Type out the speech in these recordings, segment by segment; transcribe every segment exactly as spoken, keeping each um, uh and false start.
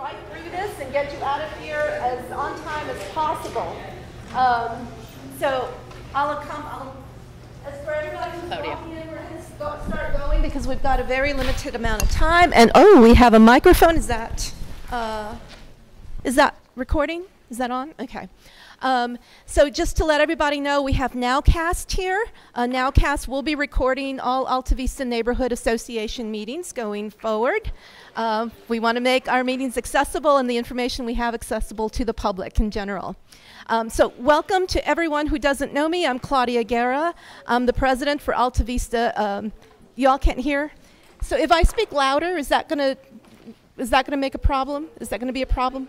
right through this and get you out of here as on time as possible. Um, so I'll come, I'll, as for everybody who's walking in, we're going to start going because we've got a very limited amount of time. And oh, we have a microphone. Is that, uh, is that recording? Is that on? Okay. Um, so just to let everybody know, we have Nowcast here. Uh, Nowcast will be recording all Alta Vista Neighborhood Association meetings going forward. Uh, we want to make our meetings accessible and the information we have accessible to the public in general. Um, so welcome to everyone who doesn't know me. I'm Claudia Guerra. I'm the president for Alta Vista. Um, you all can't hear? So if I speak louder, is that going to is that going to make a problem? Is that going to be a problem?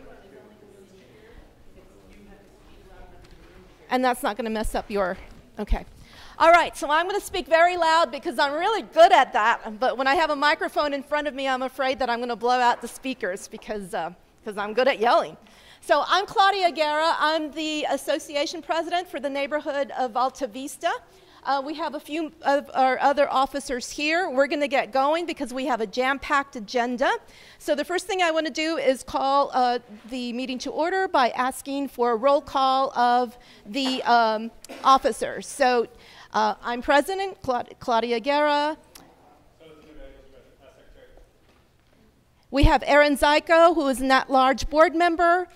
And that's not going to mess up your, okay. All right, so I'm going to speak very loud because I'm really good at that. But when I have a microphone in front of me, I'm afraid that I'm going to blow out the speakers because uh, because I'm good at yelling. So I'm Claudia Guerra. I'm the association president for the neighborhood of Alta Vista. Uh, we have a few of our other officers here. We're going to get going because we have a jam-packed agenda. So the first thing I want to do is call uh, the meeting to order by asking for a roll call of the um, officers. So uh, I'm President Claud Claudia Guerra. We have Aaron Zyko, who is an at-large board member.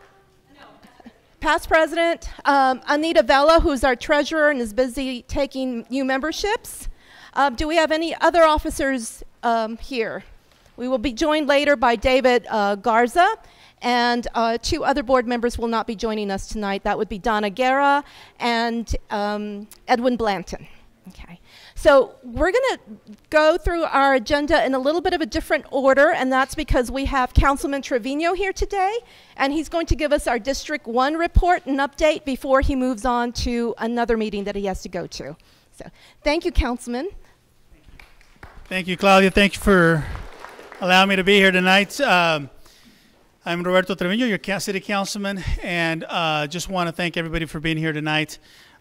Past president, um, Anita Vela, who's our treasurer and is busy taking new memberships. Uh, do we have any other officers um, here? We will be joined later by David uh, Garza, and uh, two other board members will not be joining us tonight. That would be Donna Guerra and um, Edwin Blanton. Okay. So we're going to go through our agenda in a little bit of a different order, and that's because we have Councilman Trevino here today, and he's going to give us our District one report and update before he moves on to another meeting that he has to go to. So thank you, Councilman. Thank you, Claudia. Thank you for allowing me to be here tonight. Um, I'm Roberto Trevino, your city councilman, and uh, just want to thank everybody for being here tonight.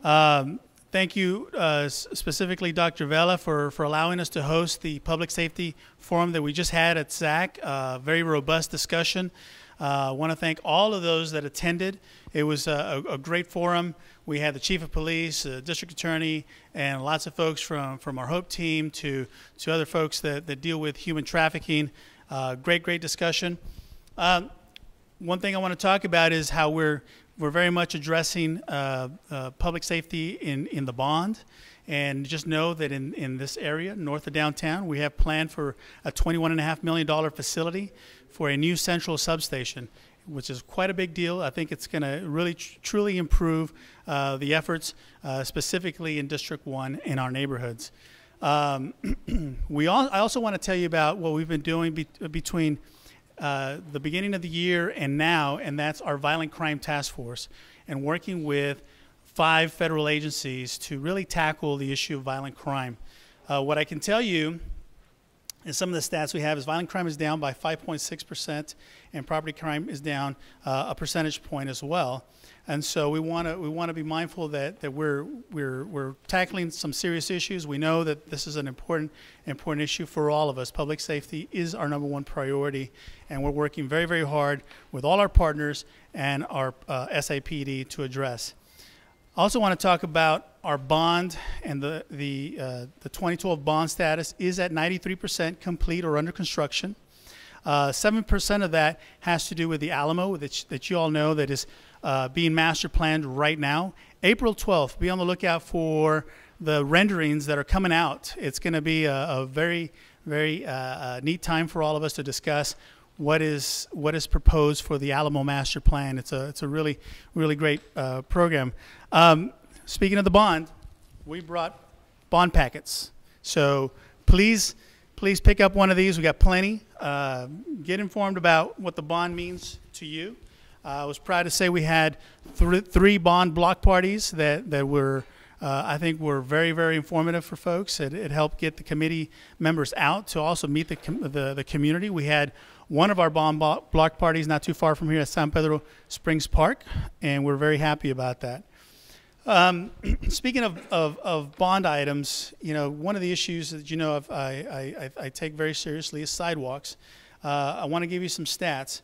Um, Thank you uh, specifically, Doctor Vela, for, for allowing us to host the Public Safety Forum that we just had at S A C. Uh, very robust discussion. I uh, want to thank all of those that attended. It was a, a great forum. We had the Chief of Police, the District Attorney, and lots of folks from, from our HOPE team to, to other folks that, that deal with human trafficking. Uh, great, great discussion. Um, one thing I want to talk about is how we're We're very much addressing uh, uh, public safety in, in the bond. And just know that in, in this area, north of downtown, we have planned for a twenty-one point five million dollar facility for a new central substation, which is quite a big deal. I think it's going to really tr truly improve uh, the efforts, uh, specifically in District one in our neighborhoods. Um, we all, I also want to tell you about what we've been doing be between Uh, the beginning of the year and now, and that's our Violent Crime Task Force, and working with five federal agencies to really tackle the issue of violent crime. Uh, what I can tell you is some of the stats we have is violent crime is down by five point six percent, and property crime is down uh, a percentage point as well. And so we want to we want to be mindful that that we're we're we're tackling some serious issues. We know that this is an important important issue for all of us. Public safety is our number one priority, and we're working very very hard with all our partners and our uh, S A P D to address. I also want to talk about our bond, and the the uh, the twenty twelve bond status is at ninety-three percent complete or under construction. Uh, seven percent of that has to do with the Alamo that, that you all know that is uh, being master planned right now. April twelfth, be on the lookout for the renderings that are coming out. It's going to be a, a very, very uh, uh, neat time for all of us to discuss what is what is proposed for the Alamo master plan. It's a, it's a really, really great uh, program. Um, speaking of the bond, we brought bond packets. So please, please pick up one of these. We got plenty. Uh, get informed about what the bond means to you. Uh, I was proud to say we had th three bond block parties that, that were, uh, I think, were very, very informative for folks. It, it helped get the committee members out to also meet the, com the, the community. We had one of our bond block parties not too far from here at San Pedro Springs Park, and we're very happy about that. Um, speaking of, of, of bond items, you know, one of the issues that you know of, I, I, I take very seriously is sidewalks. Uh, I want to give you some stats.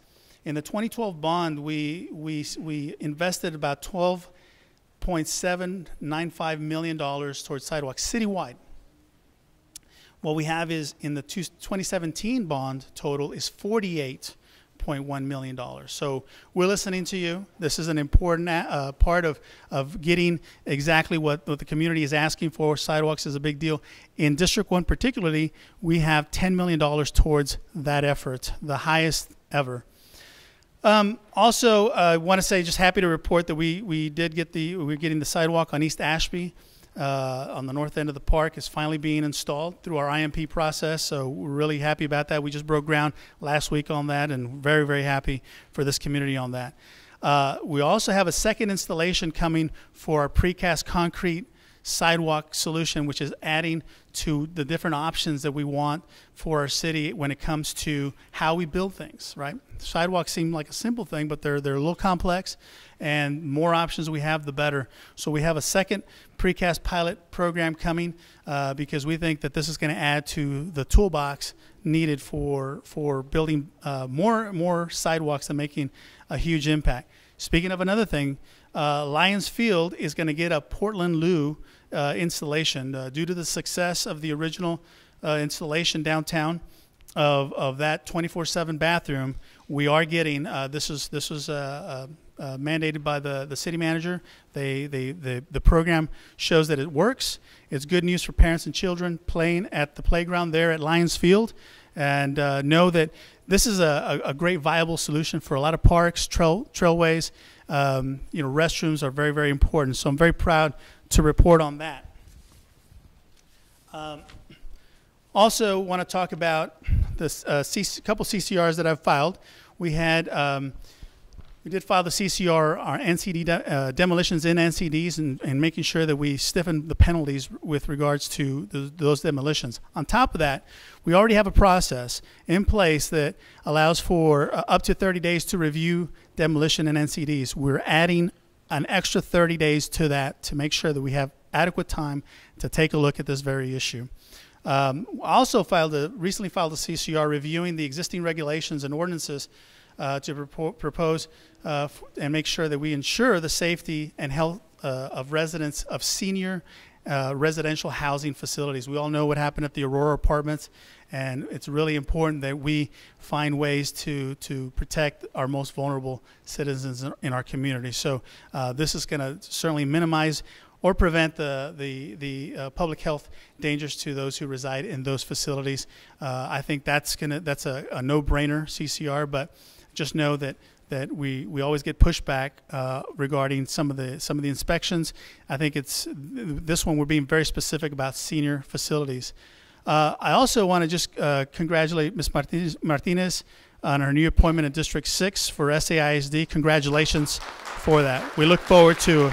In the twenty twelve bond, we, we, we invested about twelve point seven nine five million dollars towards sidewalks citywide. What we have is in the twenty seventeen bond total is forty-eight point one million dollars. So we're listening to you. This is an important uh, part of, of getting exactly what, what the community is asking for. Sidewalks is a big deal. In District one particularly, we have ten million dollars towards that effort, the highest ever. Um, also, I uh, want to say just happy to report that we, we did get the, we're getting the sidewalk on East Ashby. Uh, on the north end of the park is finally being installed through our I M P process, so we're really happy about that. We just broke ground last week on that, and very, very happy for this community on that. Uh, we also have a second installation coming for our precast concrete sidewalk solution, which is adding to the different options that we want for our city when it comes to how we build things, right? Sidewalks seem like a simple thing, but they're, they're a little complex, and more options we have, the better. So we have a second precast pilot program coming uh, because we think that this is going to add to the toolbox needed for, for building uh, more, more sidewalks and making a huge impact. Speaking of another thing, uh, Lions Field is going to get a Portland Loo uh, installation uh, due to the success of the original uh, installation downtown of, of that twenty-four seven bathroom. We are getting uh, this is this was uh, uh, uh, mandated by the the city manager. They they the the program shows that it works. It's good news for parents and children playing at the playground there at Lions Field, and uh, know that this is a, a, a great viable solution for a lot of parks, trail trailways. Um, you know, restrooms are very, very important. So I'm very proud to report on that. Um, also want to talk about this uh, C C, couple C C Rs that I've filed. We had um, we did file the C C R, our N C D de uh, demolitions in N C Ds, and, and making sure that we stiffen the penalties with regards to the, those demolitions. On top of that, we already have a process in place that allows for uh, up to thirty days to review demolition in N C Ds. We're adding an extra thirty days to that to make sure that we have adequate time to take a look at this very issue. Um, I also filed a, recently filed a C C R reviewing the existing regulations and ordinances uh, to propo propose uh, and make sure that we ensure the safety and health uh, of residents of senior uh, residential housing facilities. We all know what happened at the Aurora Apartments, and it's really important that we find ways to, to protect our most vulnerable citizens in our community. So uh, this is going to certainly minimize or prevent the, the, the uh, public health dangers to those who reside in those facilities. Uh, I think that's, gonna, that's a, a no-brainer C C R, but just know that, that we, we always get pushback uh, regarding some of, the, some of the inspections. I think it's, this one we're being very specific about senior facilities. Uh, I also want to just uh, congratulate Miz Martinez, Martinez on her new appointment in District six for S A I S D. Congratulations for that. We look forward to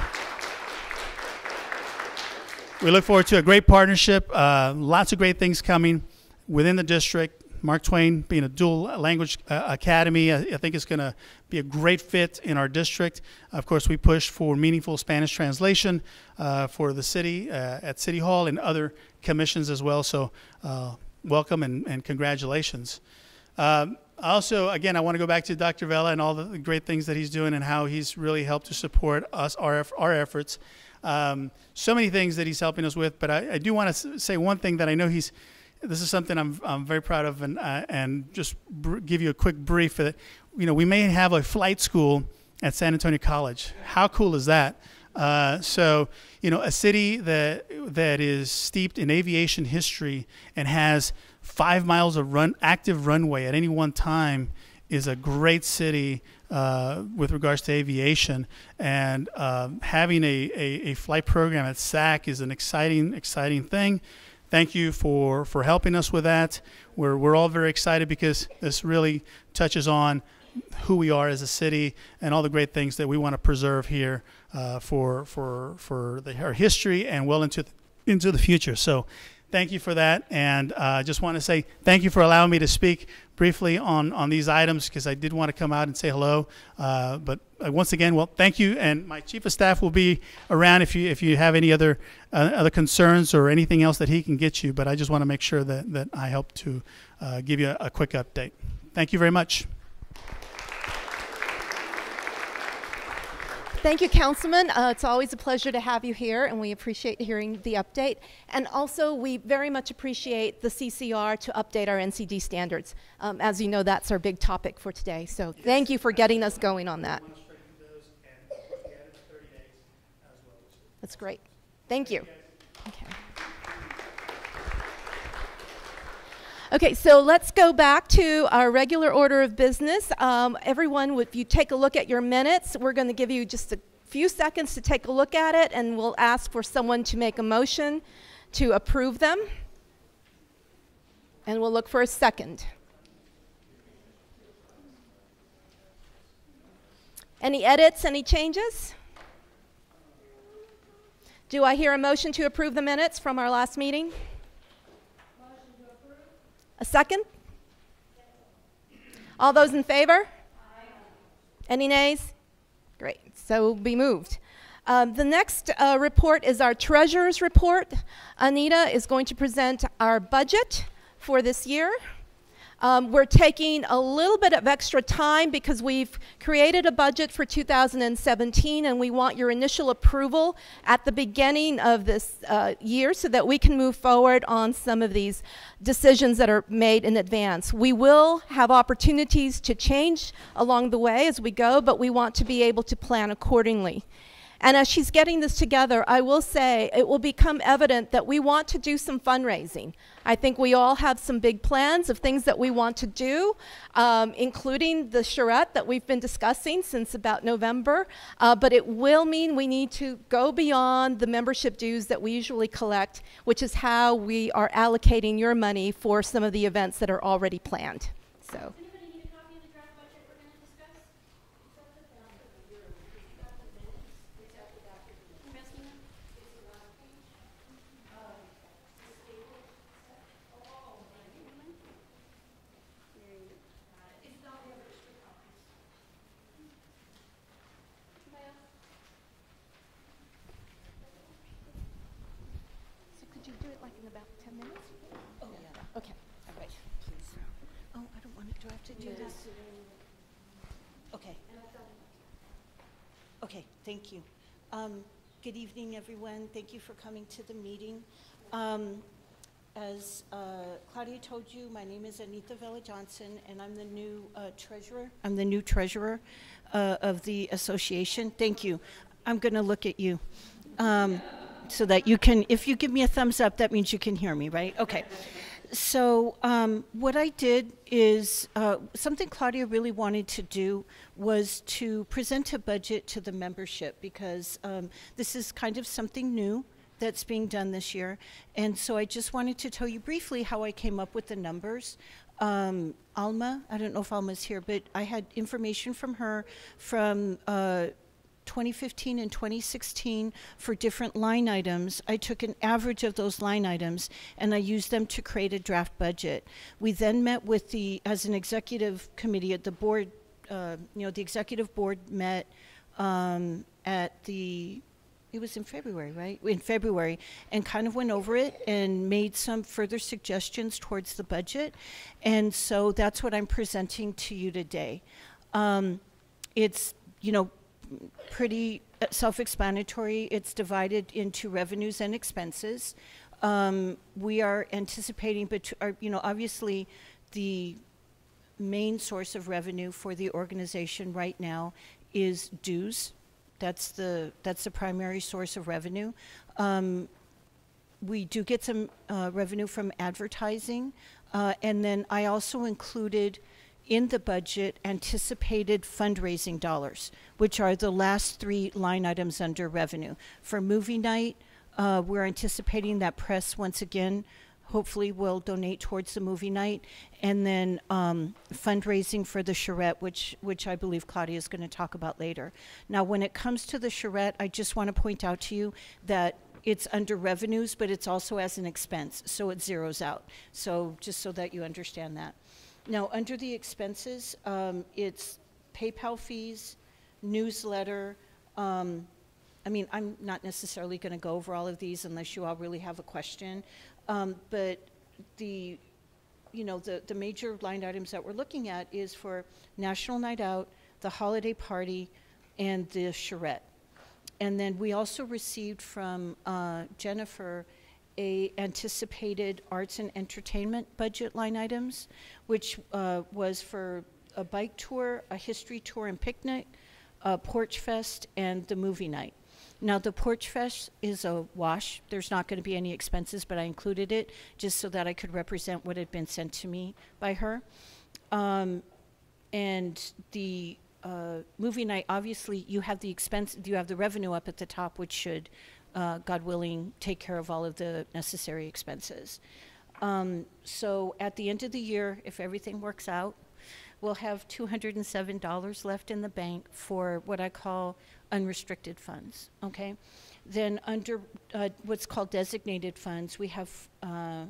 we look forward to a great partnership. Uh, lots of great things coming within the district. Mark Twain being a dual language uh, academy, I, I think it's going to be a great fit in our district. Of course, we push for meaningful Spanish translation uh, for the city uh, at City Hall and other commissions as well. So uh, welcome and, and congratulations. Um, also, again, I want to go back to Doctor Vela and all the great things that he's doing and how he's really helped to support us, our, our efforts. Um, so many things that he's helping us with, but I, I do want to say one thing that I know he's, this is something I'm, I'm very proud of, and, uh, and just br give you a quick brief. That, you know, we may have a flight school at San Antonio College. How cool is that? Uh, so, you know, a city that, that is steeped in aviation history and has five miles of run, active runway at any one time is a great city uh, with regards to aviation, and uh, having a, a, a flight program at S A C is an exciting, exciting thing. Thank you for, for helping us with that. We're, we're all very excited because this really touches on who we are as a city and all the great things that we want to preserve here uh, for, for, for the, our history and well into, into the future. So thank you for that, and I uh, just want to say thank you for allowing me to speak briefly on, on these items, because I did want to come out and say hello. Uh, but uh, once again, well, thank you, and my chief of staff will be around if you if you have any other uh, other concerns or anything else that he can get you. But I just want to make sure that, that I help to uh, give you a, a quick update. Thank you very much. Thank you, Councilman. Uh, it's always a pleasure to have you here, and we appreciate hearing the update. And also, we very much appreciate the C C R to update our N C D standards. Um, as you know, that's our big topic for today. So yes. Thank you for getting us going on that. That's great. Thank you. Okay. Okay, so let's go back to our regular order of business. Um, everyone, if you take a look at your minutes, we're going to give you just a few seconds to take a look at it, and we'll ask for someone to make a motion to approve them. And we'll look for a second. Any edits, any changes? Do I hear a motion to approve the minutes from our last meeting? A second? All those in favor? Aye. Any nays? Great, so be moved. Um, the next uh, report is our treasurer's report. Anita is going to present our budget for this year. Um, we're taking a little bit of extra time because we've created a budget for two thousand seventeen, and we want your initial approval at the beginning of this uh, year so that we can move forward on some of these decisions that are made in advance. We will have opportunities to change along the way as we go, but we want to be able to plan accordingly. And as she's getting this together, I will say it will become evident that we want to do some fundraising. I think we all have some big plans of things that we want to do, um, including the charrette that we've been discussing since about November. Uh, but it will mean we need to go beyond the membership dues that we usually collect, which is how we are allocating your money for some of the events that are already planned. So. Okay. All right. Please. Oh, I don't want to. Do I have to do this? Okay. Okay. Thank you. Um, good evening, everyone. Thank you for coming to the meeting. Um, as uh, Claudia told you, my name is Anita Vela Johnson, and I'm the new uh, treasurer. I'm the new treasurer uh, of the association. Thank you. I'm going to look at you. Um, so that you can, if you give me a thumbs up, that means you can hear me, right? Okay. So um, what I did is uh, something Claudia really wanted to do was to present a budget to the membership, because um, this is kind of something new that's being done this year. And so I just wanted to tell you briefly how I came up with the numbers. Um, Alma, I don't know if Alma's here, but I had information from her from uh, twenty fifteen and twenty sixteen for different line items. I took an average of those line items and I used them to create a draft budget. We then met with the, as an executive committee at the board, uh, you know, the executive board met um, at the, it was in February, right? In February, and kind of went over it and made some further suggestions towards the budget. And so that's what I'm presenting to you today. Um, it's, you know, pretty self-explanatory. It's divided into revenues and expenses. Um, we are anticipating, but are, you know, obviously the main source of revenue for the organization right now is dues. That's the that's the primary source of revenue. Um, we do get some uh, revenue from advertising, uh, and then I also included in the budget anticipated fundraising dollars, which are the last three line items under revenue. For movie night, uh, we're anticipating that press once again hopefully will donate towards the movie night, and then um, fundraising for the charrette, which which I believe Claudia is going to talk about later. Now, when it comes to the charrette, I just want to point out to you that it's under revenues, but it's also as an expense, so it zeroes out. So just so that you understand that. Now, under the expenses, um, it's PayPal fees, newsletter. Um, I mean, I'm not necessarily going to go over all of these unless you all really have a question. Um, but the, you know, the, the major line items that we're looking at is for National Night Out, the holiday party, and the charrette. and then we also received from uh, Jennifer a anticipated arts and entertainment budget line items, which uh, was for a bike tour, a history tour and picnic, a porch fest, and the movie night. Now, the Porch Fest is a wash. There's not going to be any expenses, but I included it just so that I could represent what had been sent to me by her. Um, and the uh, movie night, obviously, you have the expense, you have the revenue up at the top, which should, uh, God willing, take care of all of the necessary expenses. Um, so at the end of the year, if everything works out, we'll have two hundred seven dollars left in the bank for what I call unrestricted funds, okay? Then under uh, what's called designated funds, we have uh,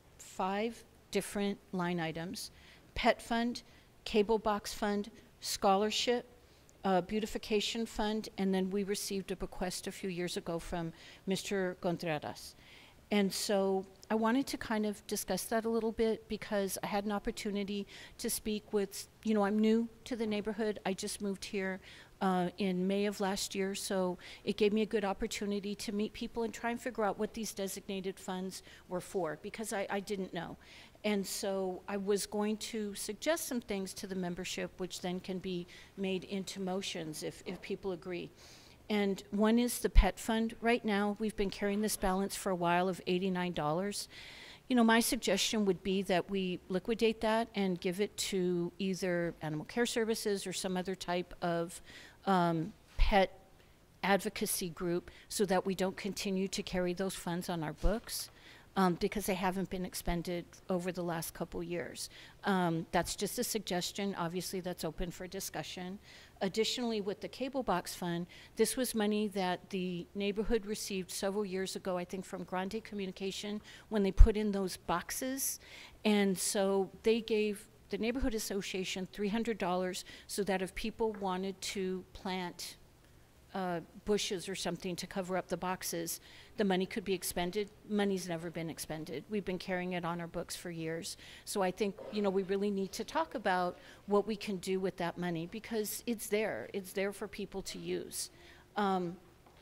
five different line items: pet fund, cable box fund, scholarship, uh, beautification fund, and then we received a bequest a few years ago from Mister Contreras. And so I wanted to kind of discuss that a little bit because I had an opportunity to speak with, you know, I'm new to the neighborhood. I just moved here uh, in May of last year, so it gave me a good opportunity to meet people and try and figure out what these designated funds were for, because I, I didn't know. And so I was going to suggest some things to the membership, which then can be made into motions if, if people agree. And one is the pet fund. Right now, we've been carrying this balance for a while of eighty-nine dollars. You know, my suggestion would be that we liquidate that and give it to either Animal Care Services or some other type of um, pet advocacy group so that we don't continue to carry those funds on our books. Um, because they haven't been expended over the last couple years. Um, that's just a suggestion. Obviously, that's open for discussion. Additionally, with the cable box fund, this was money that the neighborhood received several years ago, I think from Grande Communication, when they put in those boxes. And so they gave the neighborhood association three hundred dollars so that if people wanted to plant Uh, bushes or something to cover up the boxes, the money could be expended. Money's never been expended. We've been carrying it on our books for years. So I think, you know, we really need to talk about what we can do with that money because it's there. It's there for people to use. Um,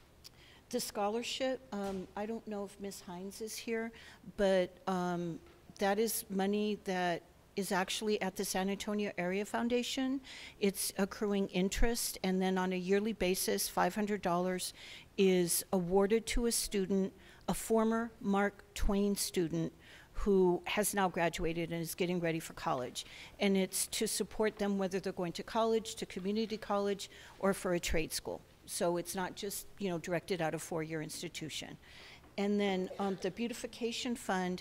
the scholarship, um, I don't know if Miz Hines is here, but um, that is money that is actually at the San Antonio Area Foundation. It's accruing interest, and then on a yearly basis, five hundred dollars is awarded to a student, a former Mark Twain student who has now graduated and is getting ready for college. And it's to support them whether they're going to college, to community college, or for a trade school. So it's not just, you know, directed at a four-year institution. And then um, the beautification fund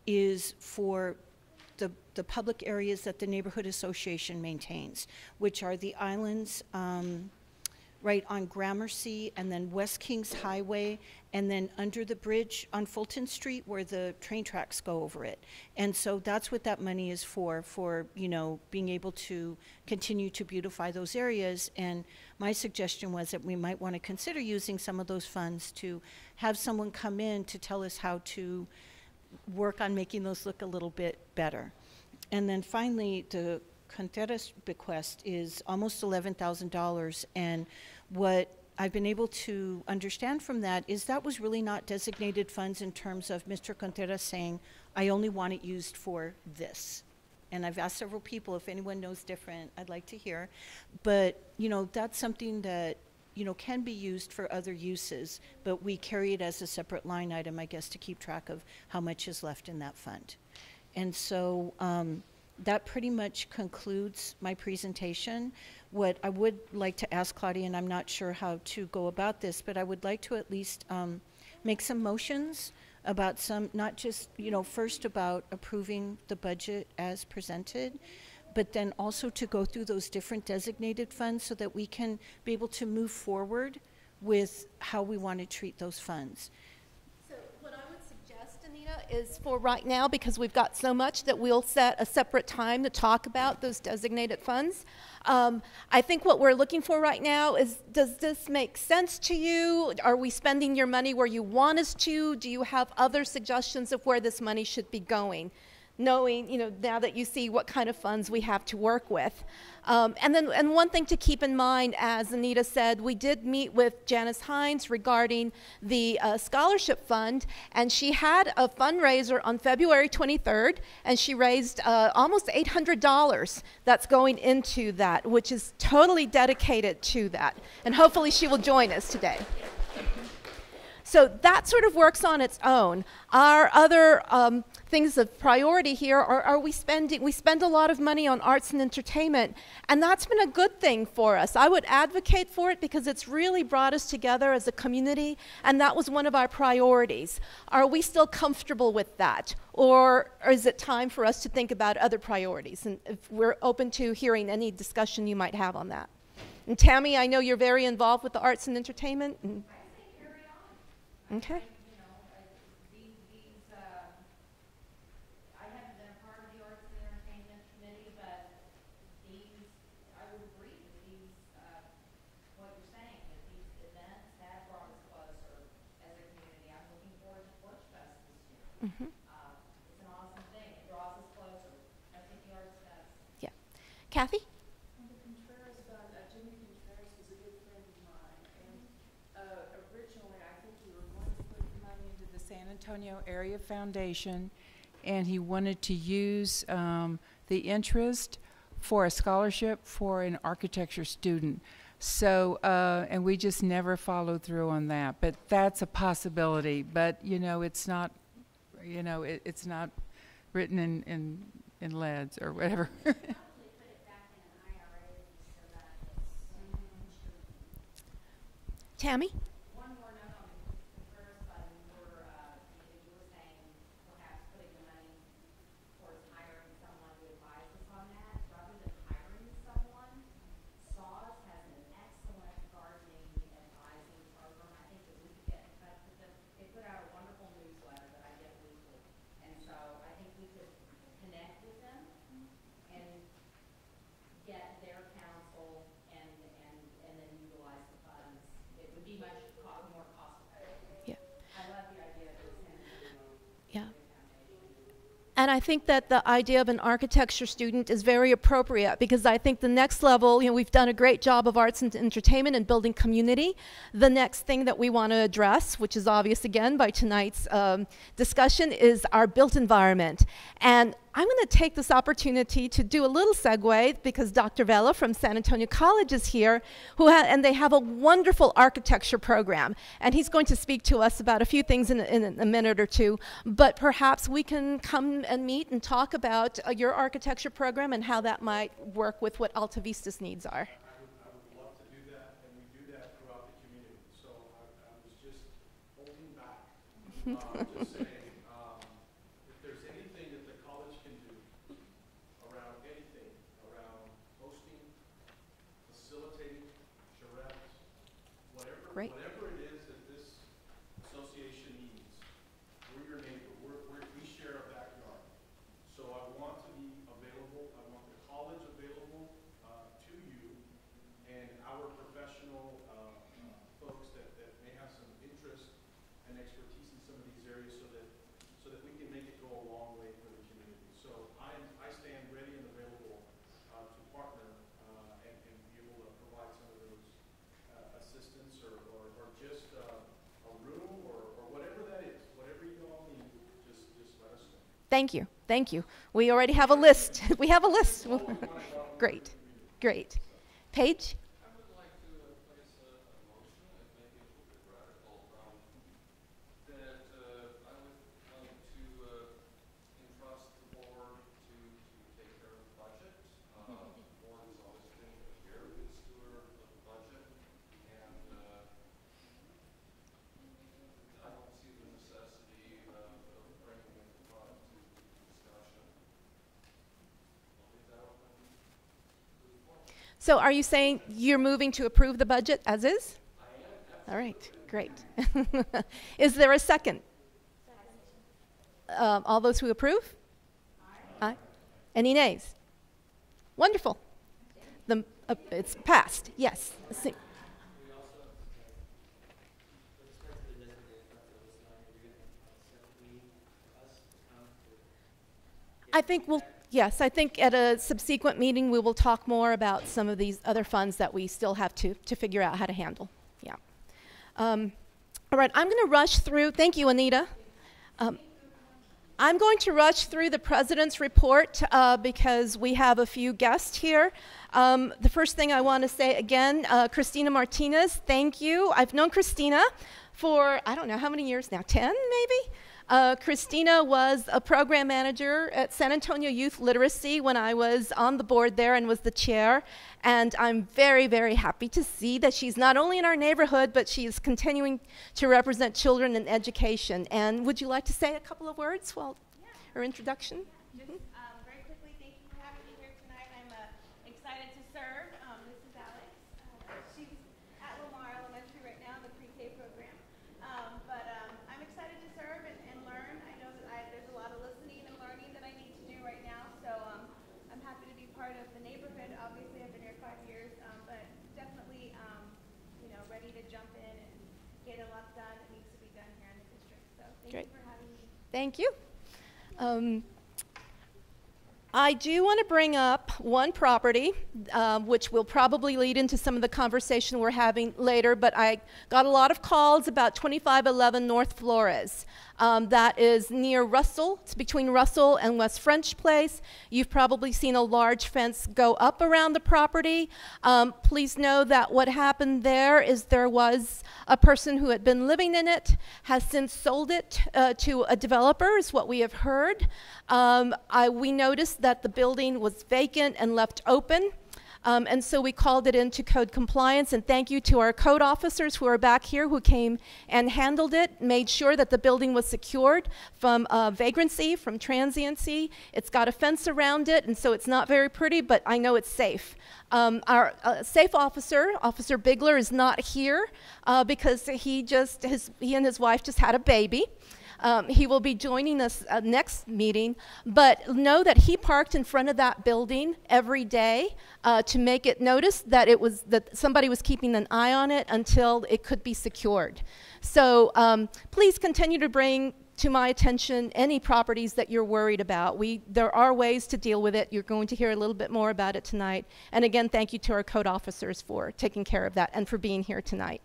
is for The, the public areas that the neighborhood association maintains, which are the islands um, right on Gramercy and then West Kings Highway and then under the bridge on Fulton Street where the train tracks go over it. And so that's what that money is for, for, you know, being able to continue to beautify those areas. And my suggestion was that we might want to consider using some of those funds to have someone come in to tell us how to work on making those look a little bit better. And then finally, the Contreras bequest is almost eleven thousand dollars, and what I've been able to understand from that is that was really not designated funds in terms of Mister Contreras saying, I only want it used for this. And I've asked several people if anyone knows different, I'd like to hear. But, you know, that's something that you know, can be used for other uses, but we carry it as a separate line item, I guess, to keep track of how much is left in that fund. And so um, that pretty much concludes my presentation. What I would like to ask Claudia, and I'm not sure how to go about this, but I would like to at least um, make some motions about some, not just, you know, first about approving the budget as presented, but then also to go through those different designated funds so that we can be able to move forward with how we want to treat those funds. So what I would suggest, Anita, is for right now, because we've got so much, that we'll set a separate time to talk about those designated funds. Um, I think what we're looking for right now is, does this make sense to you? Are we spending your money where you want us to? Do you have other suggestions of where this money should be going? knowing, you know, now that you see what kind of funds we have to work with. Um, and then, and one thing to keep in mind, as Anita said, we did meet with Janice Hines regarding the uh, scholarship fund, and she had a fundraiser on February twenty-third, and she raised uh, almost eight hundred dollars that's going into that, which is totally dedicated to that. And hopefully she will join us today. So that sort of works on its own. Our other um, things of priority here are, are we spending, we spend a lot of money on arts and entertainment, and that's been a good thing for us. I would advocate for it because it's really brought us together as a community, and that was one of our priorities. Are we still comfortable with that? Or, or is it time for us to think about other priorities? And if we're open to hearing any discussion you might have on that. And Tammy, I know you're very involved with the arts and entertainment. And okay. You know, uh, these, these, uh, I haven't been a part of the Arts and Entertainment Committee, but these, I would agree with these, uh, what you're saying, that these events have brought us closer as a community. I'm looking forward to Porch Fest this year. Mm-hmm. Uh, it's an awesome thing. It draws us closer. That's what the arts does. Yeah. Kathy? On the Contreras fund, uh, Jimmy Contreras was a good friend of mine, and uh, originally I think we were going to put money into the San Antonio Area Foundation, and he wanted to use um, the interest for a scholarship for an architecture student. So, uh, and we just never followed through on that, but that's a possibility. But you know, it's not, you know, it, it's not written in in in leads or whatever. Tammy? One more note on the Contreras fund, where uh, you were saying perhaps putting the money towards hiring someone to advise us on that, rather than hiring someone. SAWS has an excellent gardening advising program. I think that we could get in touch with them. They put out a wonderful newsletter that I get weekly, and so I think we could connect with them and get their counsel and and and then utilize the funds. It would be much co more cost effective. Yeah. I love the idea of this San Antonio Yeah. Foundation. And I think that the idea of an architecture student is very appropriate, because I think the next level, you know, we've done a great job of arts and entertainment and building community. The next thing that we want to address, which is obvious again by tonight's um, discussion, is our built environment. And I'm going to take this opportunity to do a little segue, because Doctor Vela from San Antonio College is here, who ha and they have a wonderful architecture program. And he's going to speak to us about a few things in, in a minute or two. But perhaps we can come and meet and talk about uh, your architecture program and how that might work with what Alta Vista's needs are. I would, I would love to do that, and we do that throughout the community. So I, I was just holding back, um, just saying, um, if there's anything that the college can do around anything, around hosting, facilitating, charrettes, whatever, Great. whatever it is that this association needs, we're your neighbor. We're, we're, we share a backyard. So I want to be available. I want the college available uh, to you and our professional uh, uh, folks that, that may have some interest and expertise in some of these areas, so that so that we can make it go a long way for the community. So I I stand ready and available uh, to partner uh, and, and be able to provide some of those uh, assistance or, or, or just uh, a room or, or whatever that is. Whatever you all need, just just let us know. Thank you. Thank you. We already have a list. We have a list. Great. Great. Paige? I would like to uh, place a, a motion, and maybe a little bit radical, um, that uh, I would like to uh, entrust the board to, to take care of the budget. Uh, the board has always been a very good steward of the budget, and uh, I don't see the necessity of, of bringing it up to discussion. I'll leave that open to the board. So are you saying you're moving to approve the budget as is? All right, great. Is there a second? Um, all those who approve? Aye. Aye. Any nays? Wonderful. The, uh, it's passed, yes. Si- With respect to the designated fund, there was not an agreement on set we, us, the town, to get I think we'll, yes, I think at a subsequent meeting we will talk more about some of these other funds that we still have to, to figure out how to handle. Yeah. Um, all right, I'm going to rush through. Thank you, Anita. Um, I'm going to rush through the President's report uh, because we have a few guests here. Um, the first thing I want to say again, uh, Christina Martinez, thank you. I've known Christina for, I don't know, how many years now, ten maybe? Uh, Christina was a program manager at San Antonio Youth Literacy when I was on the board there and was the chair. And I'm very, very happy to see that she's not only in our neighborhood, but she is continuing to represent children in education. And would you like to say a couple of words? Well, yeah. Her introduction? Just um, very quickly, thank you for having me here tonight. I'm uh, excited to serve. Um, this is Alex. Uh, she's at Lamar Elementary right now in the pre-K program. Um, but um, I'm excited to serve and, and learn. I know that I, there's a lot of listening and learning that I need to do right now. So um, I'm happy to be part of the neighborhood. Obviously, I've been here five years, um, but definitely, um, you know, ready to jump in and get a lot done that needs to be done here in the district. So thank Great. you for having me. Thank you. Um, I do want to bring up one property, um, which will probably lead into some of the conversation we're having later, but I got a lot of calls about twenty-five eleven North Flores. Um, that is near Russell. It's between Russell and West French Place. You've probably seen a large fence go up around the property. Um, please know that what happened there is there was a person who had been living in it, has since sold it uh, to a developer, is what we have heard. Um, I, we noticed that the building was vacant and left open. Um, and so we called it into code compliance, and thank you to our code officers who are back here who came and handled it, made sure that the building was secured from uh, vagrancy, from transiency. It's got a fence around it, and so it's not very pretty, but I know it's safe. Um, our uh, safe officer, Officer Bigler, is not here uh, because he just, his, he and his wife just had a baby. Um, he will be joining us uh, next meeting, but know that he parked in front of that building every day uh, to make it notice that it was that somebody was keeping an eye on it until it could be secured. So um, please continue to bring to my attention any properties that you're worried about. We, there are ways to deal with it. You're going to hear a little bit more about it tonight. And again, thank you to our code officers for taking care of that and for being here tonight.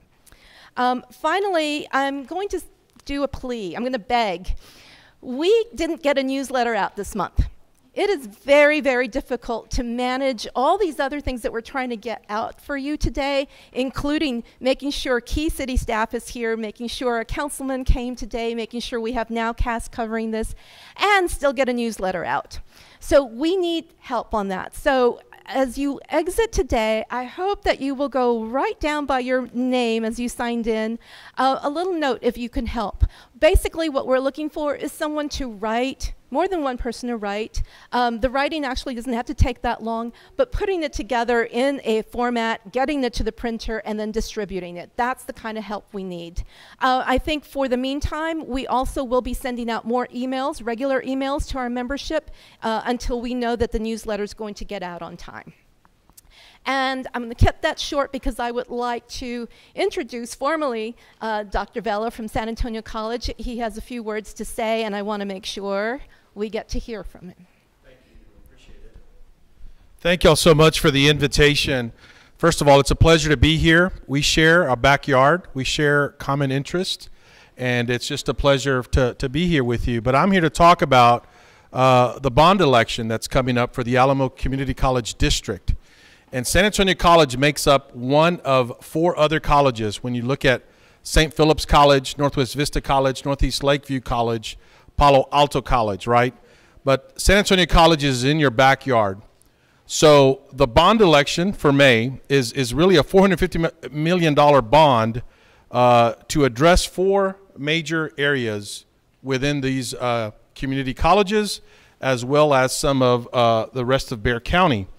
Um, finally, I'm going to do a plea. I'm going to beg. We didn't get a newsletter out this month. It is very, very difficult to manage all these other things that we're trying to get out for you today, including making sure key city staff is here, making sure a councilman came today, making sure we have Nowcast covering this, and still get a newsletter out. So we need help on that. So as you exit today, I hope that you will go right down by your name as you signed in, uh, a little note if you can help. Basically, what we're looking for is someone to write, more than one person to write. Um, the writing actually doesn't have to take that long, but putting it together in a format, getting it to the printer, and then distributing it. That's the kind of help we need. Uh, I think for the meantime, we also will be sending out more emails, regular emails to our membership uh, until we know that the newsletter is going to get out on time. And I'm going to keep that short because I would like to introduce formally uh, Doctor Vela from San Antonio College. He has a few words to say, and I want to make sure we get to hear from him. Thank you. Appreciate it. Thank y'all so much for the invitation. First of all, it's a pleasure to be here. We share our backyard. We share common interest, and it's just a pleasure to, to be here with you. But I'm here to talk about uh, the bond election that's coming up for the Alamo Community College District. And San Antonio College makes up one of four other colleges. When you look at Saint Philip's College, Northwest Vista College, Northeast Lakeview College, Palo Alto College, right? But San Antonio College is in your backyard. So the bond election for May is, is really a four hundred fifty million dollar bond uh, to address four major areas within these uh, community colleges, as well as some of uh, the rest of Bexar County.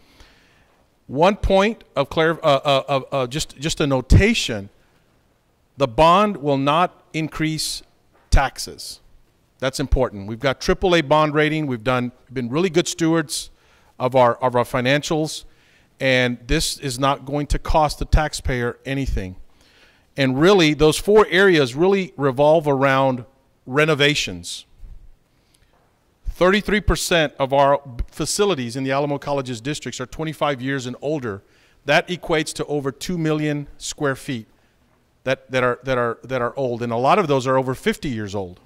One point of clar uh, uh, uh, just, just a notation, the bond will not increase taxes. That's important. We've got triple A bond rating. We've done, been really good stewards of our, of our financials, and this is not going to cost the taxpayer anything. And really, those four areas really revolve around renovations. thirty-three percent of our facilities in the Alamo College's districts are twenty-five years and older. That equates to over two million square feet that, that, are, that, are, that are old, and a lot of those are over fifty years old.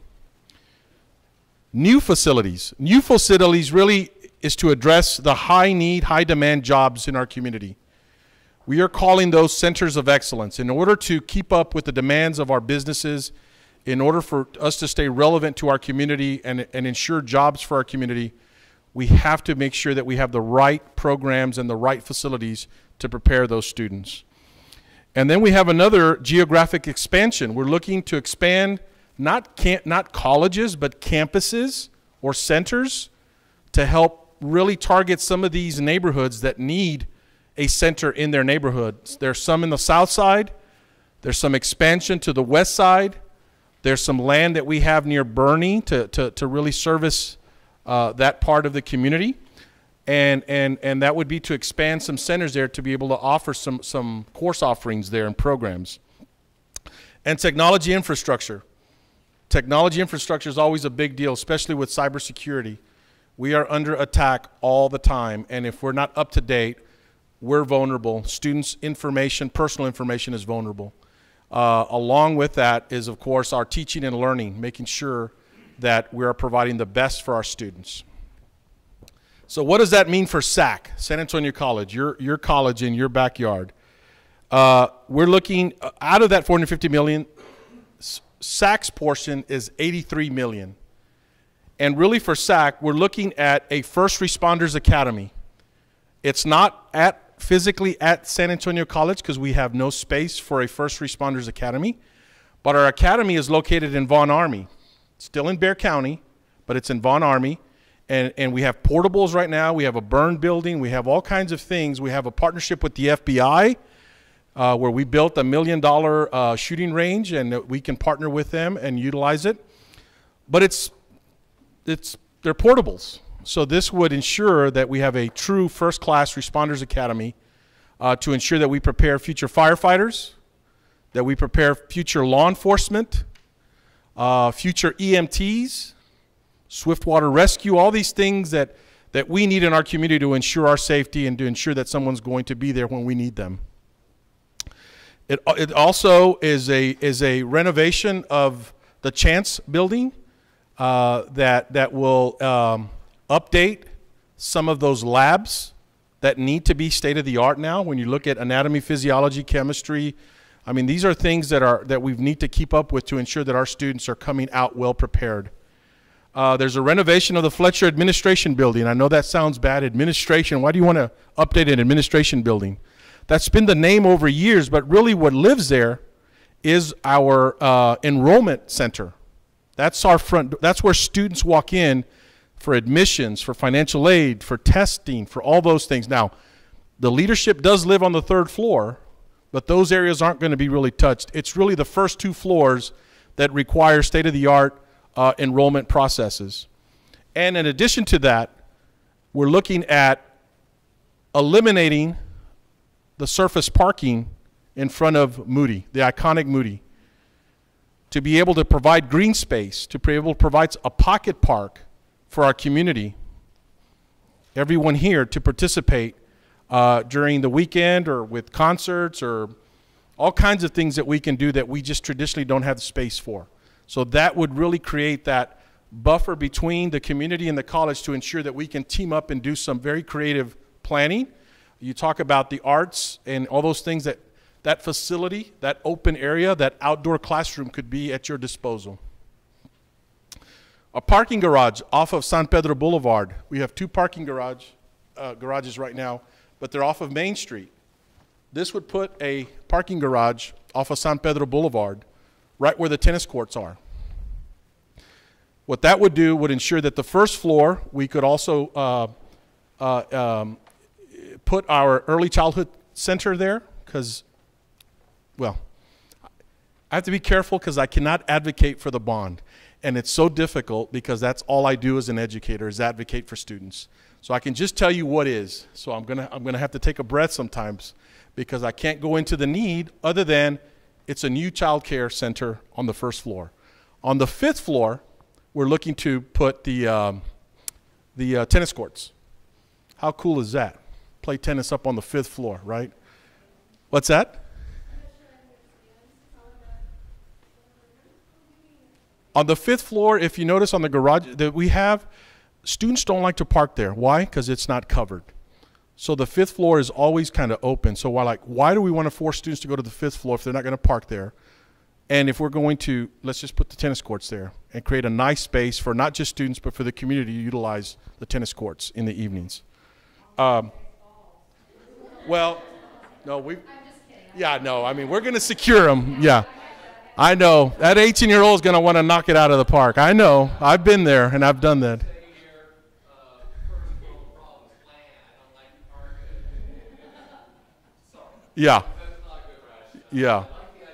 New facilities. New facilities really is to address the high need, high demand jobs in our community. We are calling those centers of excellence. In order to keep up with the demands of our businesses, in order for us to stay relevant to our community and, and ensure jobs for our community, we have to make sure that we have the right programs and the right facilities to prepare those students. And then we have another geographic expansion. We're looking to expand not, camp, not colleges, but campuses or centers to help really target some of these neighborhoods that need a center in their neighborhoods. There's some in the south side. There's some expansion to the west side. There's some land that we have near Bernie to, to, to really service uh, that part of the community. And, and, and that would be to expand some centers there to be able to offer some, some course offerings there and programs. And technology infrastructure. Technology infrastructure is always a big deal, especially with cybersecurity. We are under attack all the time, and if we're not up to date, we're vulnerable. Students' information, personal information is vulnerable. Uh, along with that is, of course, our teaching and learning, making sure that we are providing the best for our students. So what does that mean for S A C, San Antonio College, your, your college in your backyard? Uh, we're looking, uh, out of that four hundred fifty million, S A C's portion is eighty-three million. And really for S A C, we're looking at a First Responders Academy. It's not at physically at San Antonio College because we have no space for a First Responders Academy, but our academy is located in Vaughn Army. Still in Bexar County, but it's in Vaughn Army, and, and we have portables right now. We have a burn building. We have all kinds of things. We have a partnership with the F B I uh, where we built a million dollar uh, shooting range, and we can partner with them and utilize it. But it's, it's, they're portables. So this would ensure that we have a true first-class responders academy uh, to ensure that we prepare future firefighters, that we prepare future law enforcement, uh, future E M Ts, swiftwater rescue, all these things that, that we need in our community to ensure our safety and to ensure that someone's going to be there when we need them. It, it also is a, is a renovation of the Chance building uh, that, that will um, update some of those labs that need to be state-of-the-art now. When you look at anatomy, physiology, chemistry, I mean, these are things that, are, that we need to keep up with to ensure that our students are coming out well prepared. Uh, there's a renovation of the Fletcher Administration Building. I know that sounds bad, administration. Why do you want to update an administration building? That's been the name over years, but really what lives there is our uh, enrollment center. That's our front, that's where students walk in for admissions, for financial aid, for testing, for all those things. Now, the leadership does live on the third floor, but those areas aren't going to be really touched. It's really the first two floors that require state-of-the-art uh, enrollment processes. And in addition to that, we're looking at eliminating the surface parking in front of Moody, the iconic Moody, to be able to provide green space, to be able to provide a pocket park for our community, everyone here to participate uh, during the weekend or with concerts or all kinds of things that we can do that we just traditionally don't have the space for. So that would really create that buffer between the community and the college to ensure that we can team up and do some very creative planning. You talk about the arts and all those things, that that facility, that open area, that outdoor classroom could be at your disposal. A parking garage off of San Pedro Boulevard. We have two parking garage, uh, garages right now, but they're off of Main Street. This would put a parking garage off of San Pedro Boulevard, right where the tennis courts are. What that would do would ensure that the first floor, we could also uh, uh, um, put our early childhood center there, because, well, I have to be careful because I cannot advocate for the bond. And it's so difficult because that's all I do as an educator, is advocate for students. So I can just tell you what is. So I'm gonna, I'm gonna have to take a breath sometimes because I can't go into the need other than it's a new child care center on the first floor. On the fifth floor, we're looking to put the, um, the uh, tennis courts. How cool is that? Play tennis up on the fifth floor, right? What's that? On the fifth floor, if you notice on the garage that we have, students don't like to park there. Why? Because it's not covered. So the fifth floor is always kind of open. So why, like, why do we want to force students to go to the fifth floor if they're not going to park there? And if we're going to, let's just put the tennis courts there and create a nice space for not just students, but for the community to utilize the tennis courts in the evenings. Um, well, no, we, yeah, no, I mean, we're going to secure them. Yeah, I know. That eighteen-year-old is going to want to knock it out of the park. I know. I've been there, and I've done that. Yeah. Yeah.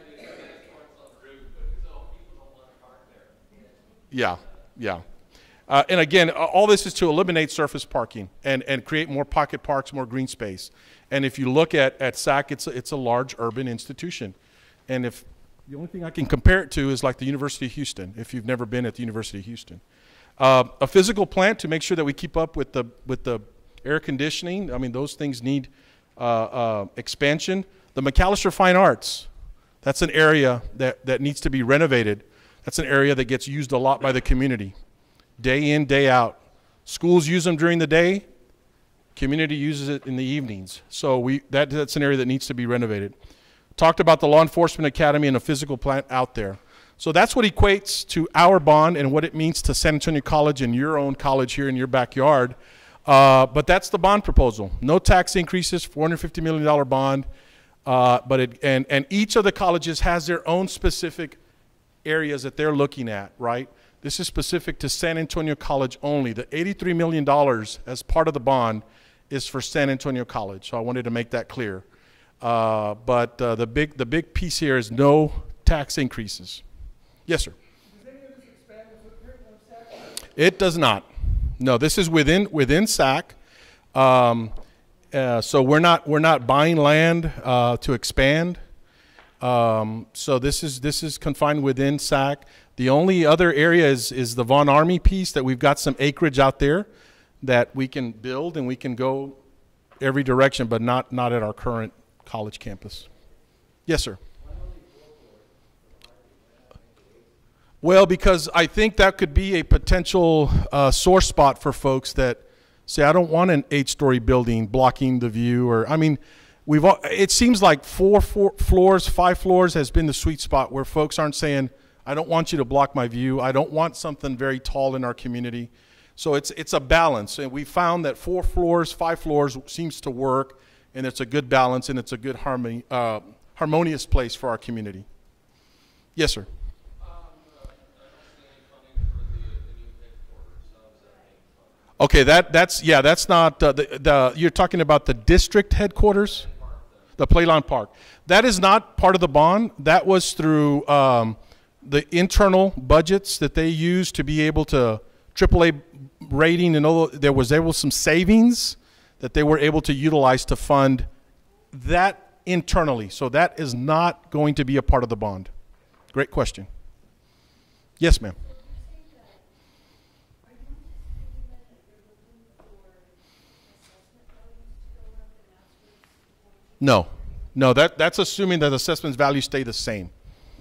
Yeah, yeah. Uh, and again, all this is to eliminate surface parking and, and create more pocket parks, more green space. And if you look at, at S A C, it's a, it's a large urban institution. And if the only thing I can compare it to is like the University of Houston, if you've never been at the University of Houston. Uh, a physical plant to make sure that we keep up with the, with the air conditioning. I mean, those things need uh, uh, expansion. The McAllister Fine Arts, that's an area that, that needs to be renovated. That's an area that gets used a lot by the community, day in, day out. Schools use them during the day. Community uses it in the evenings. So we, that, that's an area that needs to be renovated. Talked about the Law Enforcement Academy and a physical plant out there. So that's what equates to our bond and what it means to San Antonio College and your own college here in your backyard. Uh, but that's the bond proposal. No tax increases, four hundred fifty million dollar bond. Uh, but it, and, and each of the colleges has their own specific areas that they're looking at, right? This is specific to San Antonio College only. The eighty-three million dollars as part of the bond is for San Antonio College. So I wanted to make that clear. Uh, but uh, the big the big piece here is no tax increases. Yes, sir. Does any of this expand the footprint of S A C? It does not. No, this is within within S A C. Um, uh, so we're not we're not buying land uh, to expand. Um, so this is this is confined within S A C. The only other area is is the Von Army piece that we've got some acreage out there that we can build and we can go every direction, but not not at our current college campus. Yes, sir. Well, because I think that could be a potential uh, sore spot for folks that say, I don't want an eight-story building blocking the view, or I mean. We've all, it seems like four, four floors, five floors has been the sweet spot where folks aren't saying, I don't want you to block my view. I don't want something very tall in our community. So it's, it's a balance. And we found that four floors, five floors seems to work, and it's a good balance, and it's a good harmony, uh, harmonious place for our community. Yes, sir. Okay, that, that's, yeah, that's not, uh, the, the, you're talking about the district headquarters? The Playland Park. That is not part of the bond. That was through um, the internal budgets that they used to be able to triple A rating, and all, there was able some savings that they were able to utilize to fund that internally. So that is not going to be a part of the bond. Great question. Yes, ma'am. No, no, that, that's assuming that assessment values stay the same.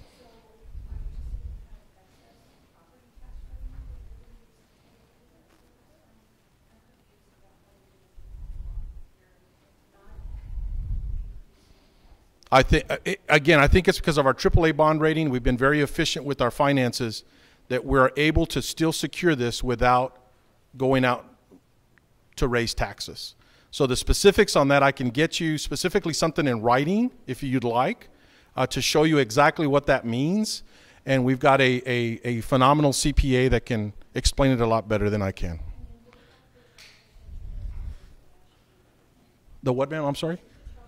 I think, again, I think it's because of our triple A bond rating. We've been very efficient with our finances that we're able to still secure this without going out to raise taxes. So the specifics on that, I can get you specifically something in writing if you'd like uh, to show you exactly what that means. And we've got a, a, a phenomenal C P A that can explain it a lot better than I can. The what, ma'am? I'm sorry?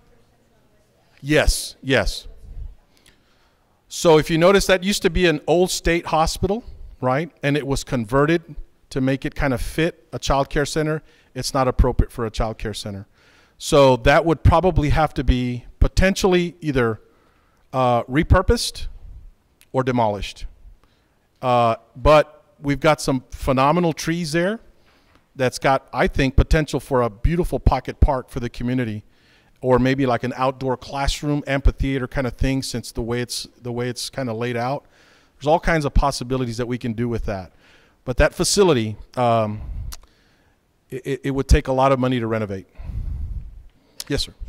Yes, yes. So if you notice, that used to be an old state hospital, right? And it was converted to make it kind of fit a child care center. It's not appropriate for a child care center. So that would probably have to be potentially either uh, repurposed or demolished. Uh, but we've got some phenomenal trees there. that's got, I think, potential for a beautiful pocket park for the community, or maybe like an outdoor classroom amphitheater kind of thing, since the way it's the way it's kind of laid out. There's all kinds of possibilities that we can do with that. But that facility, um, it, it would take a lot of money to renovate. Yes, sir.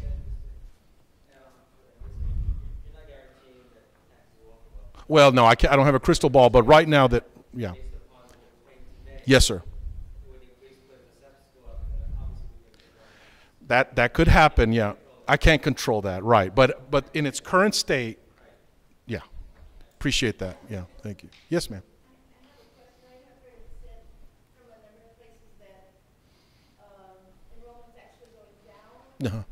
Well, no, I, can't, I don't have a crystal ball, but right now that, yeah. Yes, sir. That that could happen, yeah. I can't control that, right? But but in its current state, yeah. Appreciate that. Yeah, thank you. Yes, ma'am. Uh-huh.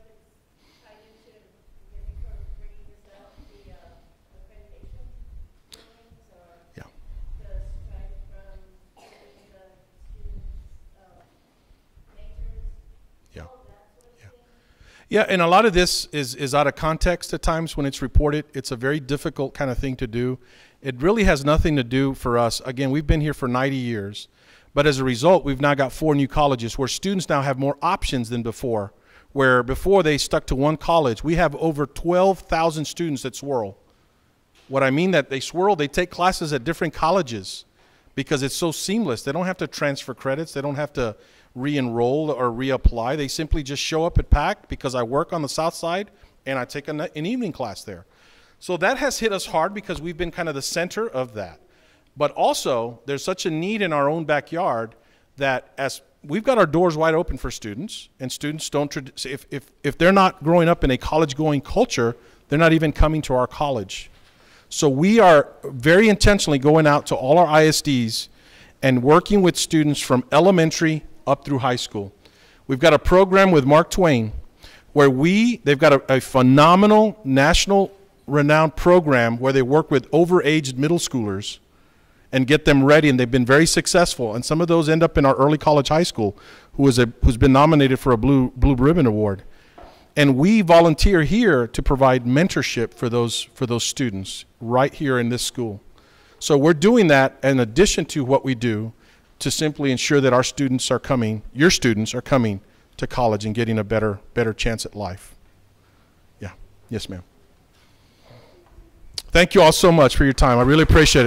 Yeah, and a lot of this is, is out of context at times when it's reported. It's a very difficult kind of thing to do. It really has nothing to do for us. Again, we've been here for ninety years, but as a result, we've now got four new colleges where students now have more options than before, where before they stuck to one college. We have over twelve thousand students that swirl. What I mean that they swirl, they take classes at different colleges because it's so seamless. They don't have to transfer credits. They don't have to re-enroll or reapply. They simply just show up at P A C because I work on the south side and I take an, an evening class there. So that has hit us hard because we've been kind of the center of that. But also, there's such a need in our own backyard that as we've got our doors wide open for students, and students don't, if, if, if they're not growing up in a college-going culture, they're not even coming to our college. So we are very intentionally going out to all our I S Ds and working with students from elementary up through high school. We've got a program with Mark Twain where we, they've got a, a phenomenal national renowned program where they work with overaged middle schoolers and get them ready, and they've been very successful. And some of those end up in our early college high school, who is a, who's been nominated for a Blue, Blue Ribbon Award. And we volunteer here to provide mentorship for those, for those students right here in this school. So we're doing that in addition to what we do to simply ensure that our students are coming, your students are coming to college and getting a better, better chance at life. Yeah, yes, ma'am. Thank you all so much for your time. I really appreciate it.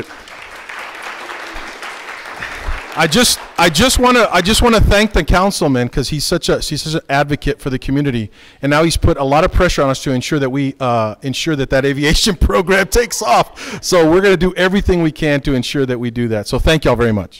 I just, I just want to, I just want to thank the councilman because he's such a, he's such an advocate for the community, and now he's put a lot of pressure on us to ensure that we uh, ensure that that aviation program takes off. So we're going to do everything we can to ensure that we do that. So thank y'all very much.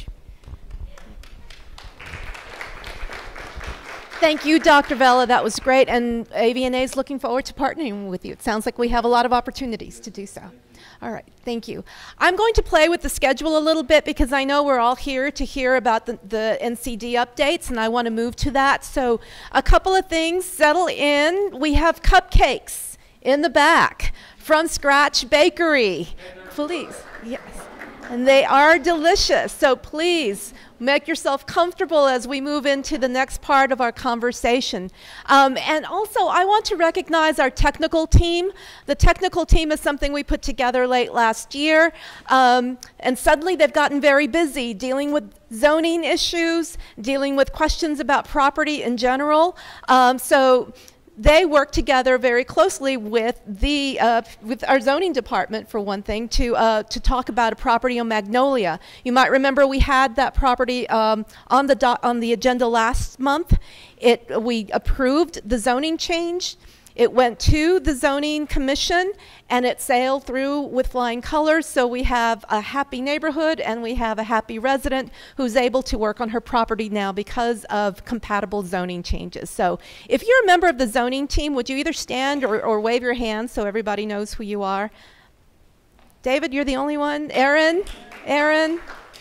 Thank you, Doctor Vela. That was great, and A V N A is looking forward to partnering with you. It sounds like we have a lot of opportunities to do so. All right, thank you. I'm going to play with the schedule a little bit because I know we're all here to hear about the, the N C D updates, and I want to move to that. So a couple of things, settle in. We have cupcakes in the back from Scratch Bakery. Please, yes. And they are delicious, so please make yourself comfortable as we move into the next part of our conversation. Um, and also, I want to recognize our technical team. The technical team is something we put together late last year, um, and suddenly they've gotten very busy dealing with zoning issues, dealing with questions about property in general. Um, so they work together very closely with the uh, with our zoning department, for one thing, to uh, to talk about a property on Magnolia. You might remember we had that property um, on the do on the agenda last month. It we approved the zoning change. It went to the zoning commission and it sailed through with flying colors. So we have a happy neighborhood and we have a happy resident who's able to work on her property now because of compatible zoning changes. So if you're a member of the zoning team, would you either stand or, or wave your hand so everybody knows who you are? David, you're the only one. Aaron, Aaron.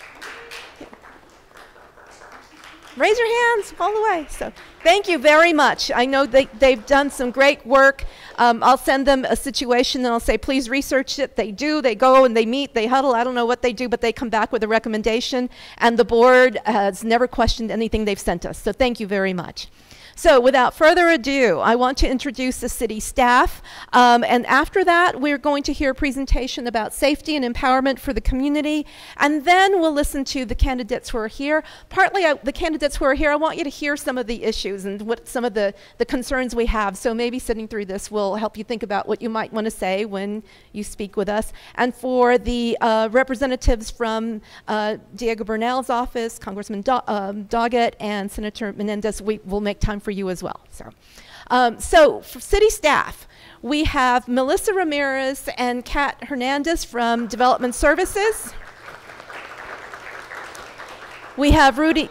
Raise your hands all the way. So thank you very much. I know they, they've done some great work. Um, I'll send them a situation and I'll say, please research it. They do. They go and they meet. They huddle. I don't know what they do, but they come back with a recommendation. And the board has never questioned anything they've sent us. So thank you very much. So without further ado, I want to introduce the city staff. Um, and after that, we're going to hear a presentation about safety and empowerment for the community. And then we'll listen to the candidates who are here. Partly I, the candidates who are here, I want you to hear some of the issues and what some of the, the concerns we have. So maybe sitting through this will help you think about what you might want to say when you speak with us. And for the uh, representatives from uh, Diego Bernal's office, Congressman Do um, Doggett and Senator Menendez, we will make time for you as well. So, um, so for city staff, we have Melissa Ramirez and Kat Hernandez from Development Services. We have Rudy.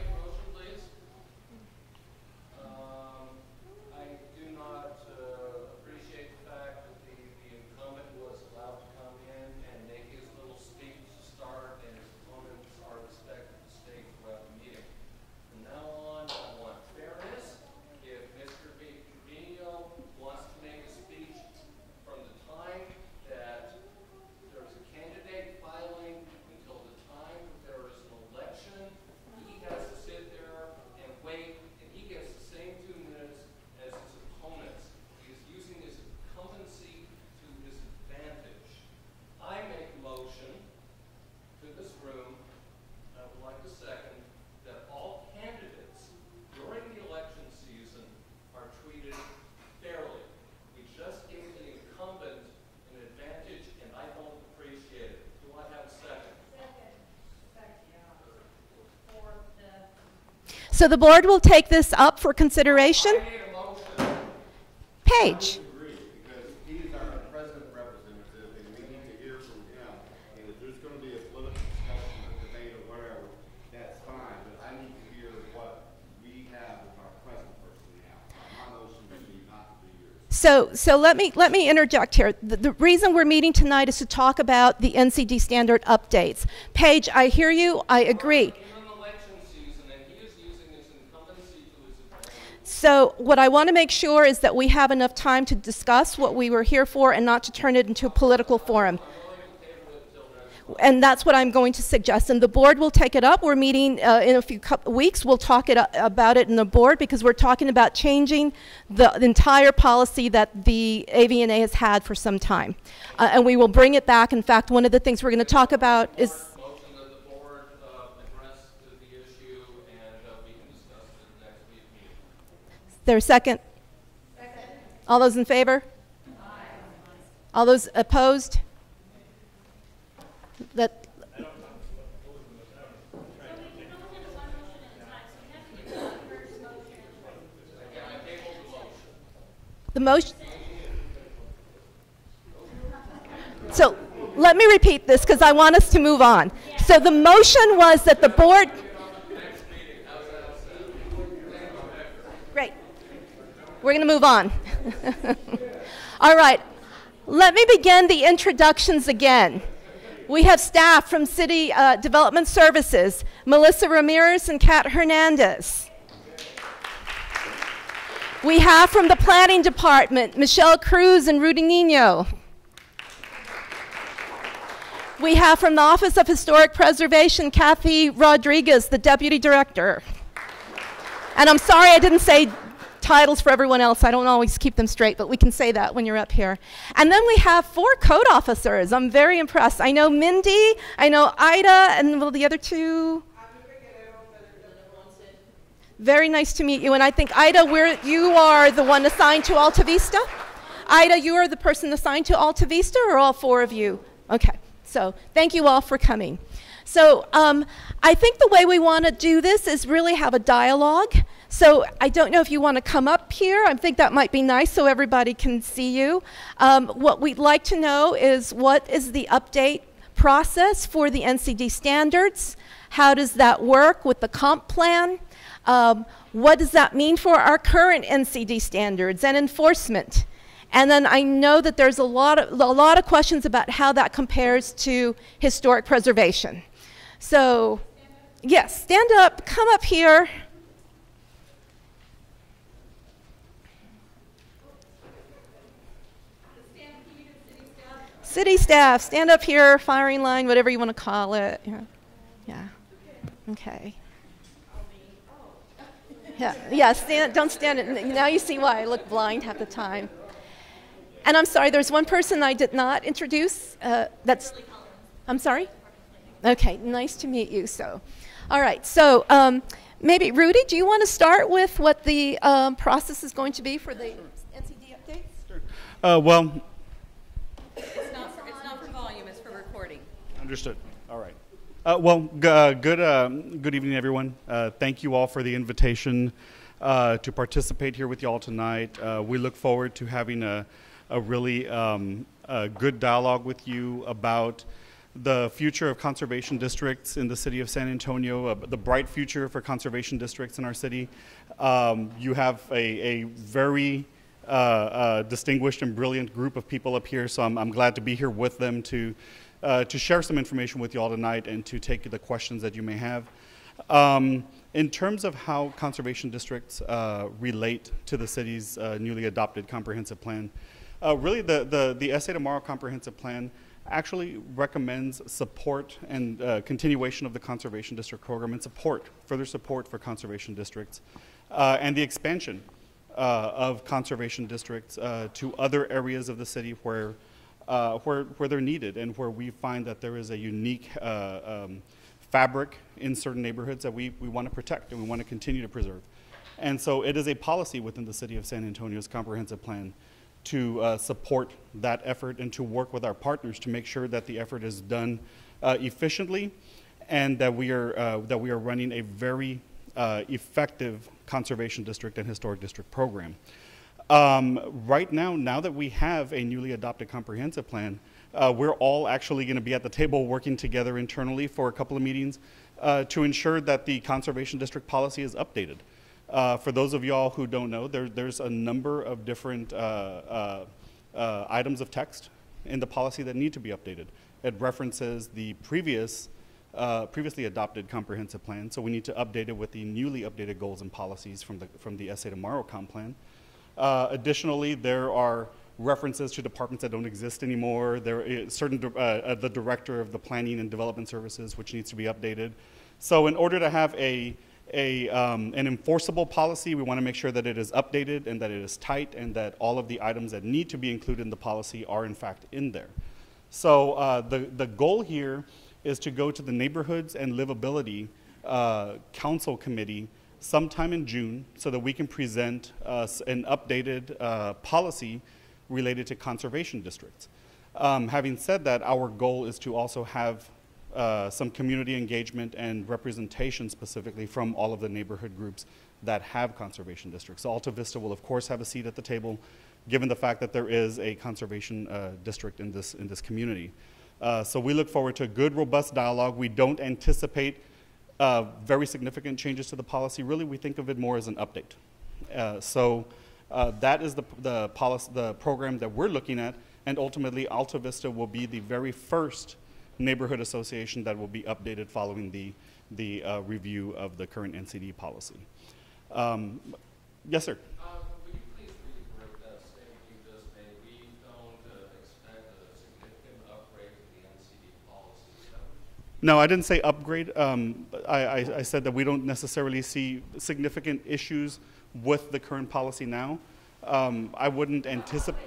So the board will take this up for consideration. Paige. So, so let me let me interject here. The, the reason we're meeting tonight is to talk about the N C D standard updates. Paige, I hear you. I agree. So what I want to make sure is that we have enough time to discuss what we were here for and not to turn it into a political forum. And that's what I'm going to suggest. And the board will take it up. We're meeting uh, in a few weeks. We'll talk it, uh, about it in the board because we're talking about changing the entire policy that the A V N A has had for some time. Uh, and we will bring it back. In fact, one of the things we're going to talk about is there a second? Second. All those in favor? Aye. All those opposed? That. The motion. So let me repeat this because I want us to move on. So the motion was that the board. Great. We're going to move on. All right. Let me begin the introductions again. We have staff from City uh, Development Services, Melissa Ramirez and Kat Hernandez. We have from the Planning Department, Michelle Cruz and Rudy Nino. We have from the Office of Historic Preservation, Kathy Rodriguez, the Deputy Director. And I'm sorry I didn't say titles for everyone else. I don't always keep them straight, but we can say that when you're up here. And then we have four code officers. I'm very impressed. I know Mindy, I know Ida, and well, the other two. Very nice to meet you. And I think, Ida, we're, you are the one assigned to Alta Vista? Ida, you are the person assigned to Alta Vista, or all four of you? Okay, so thank you all for coming. So um, I think the way we want to do this is really have a dialogue. So I don't know if you want to come up here. I think that might be nice so everybody can see you. Um, what we'd like to know is what is the update process for the N C D standards? How does that work with the comp plan? Um, what does that mean for our current N C D standards and enforcement? And then I know that there's a lot of, a lot of questions about how that compares to historic preservation. So, yes, stand up, come up here. City staff, stand up here, firing line, whatever you want to call it. Yeah, yeah. Okay. Yeah, yeah. Stand, don't stand. It. Now you see why I look blind half the time. And I'm sorry. There's one person I did not introduce. Uh, that's. I'm sorry. Okay. Nice to meet you. So, all right. So um, maybe Rudy, do you want to start with what the um, process is going to be for the N C D updates? Sure. Uh, well. It's not for, it's not for volume. It's for recording. Understood. All right. Uh, well, g- uh, good um, good evening, everyone. Uh, thank you all for the invitation uh, to participate here with you all tonight. Uh, we look forward to having a, a really um, a good dialogue with you about the future of conservation districts in the city of San Antonio, uh, the bright future for conservation districts in our city. Um, you have a, a very uh, uh, distinguished and brilliant group of people up here, so I'm, I'm glad to be here with them to Uh, to share some information with you all tonight and to take the questions that you may have. Um, in terms of how conservation districts uh, relate to the city's uh, newly adopted comprehensive plan, uh, really the, the, the S A Tomorrow comprehensive plan actually recommends support and uh, continuation of the conservation district program and support, further support for conservation districts uh, and the expansion uh, of conservation districts uh, to other areas of the city where Uh, where, where they're needed and where we find that there is a unique uh, um, fabric in certain neighborhoods that we, we want to protect and we want to continue to preserve. And so it is a policy within the city of San Antonio's comprehensive plan to uh, support that effort and to work with our partners to make sure that the effort is done uh, efficiently and that we are, uh, that we are running a very uh, effective conservation district and historic district program. Um, right now, now that we have a newly adopted comprehensive plan, uh, we're all actually going to be at the table working together internally for a couple of meetings uh, to ensure that the conservation district policy is updated. Uh, for those of y'all who don't know, there, there's a number of different uh, uh, uh, items of text in the policy that need to be updated. It references the previous, uh, previously adopted comprehensive plan, so we need to update it with the newly updated goals and policies from the, from the S A Tomorrow comp plan. Uh, additionally, there are references to departments that don't exist anymore. There is certain, uh, uh, the director of the planning and development services, which needs to be updated. So in order to have a, a, um, an enforceable policy, we want to make sure that it is updated and that it is tight and that all of the items that need to be included in the policy are in fact in there. So uh, the, the goal here is to go to the Neighborhoods and Livability uh, Council Committee sometime in June so that we can present uh, an updated uh, policy related to conservation districts. Um, having said that, our goal is to also have uh, some community engagement and representation specifically from all of the neighborhood groups that have conservation districts. So Alta Vista will of course have a seat at the table given the fact that there is a conservation uh, district in this, in this community. Uh, so we look forward to a good, robust dialogue. We don't anticipate Uh, very significant changes to the policy. Really, we think of it more as an update. Uh, so uh, that is the, the, policy, the program that we're looking at, and ultimately Alta Vista will be the very first neighborhood association that will be updated following the, the uh, review of the current N C D policy. Um, yes, sir? Uh, would you please reiterate that statement you just made? We don't uh, expect a significant upgrade to the N C D policy. No, I didn't say upgrade. Um, I, I, I said that we don't necessarily see significant issues with the current policy now. Um, I wouldn't anticipate.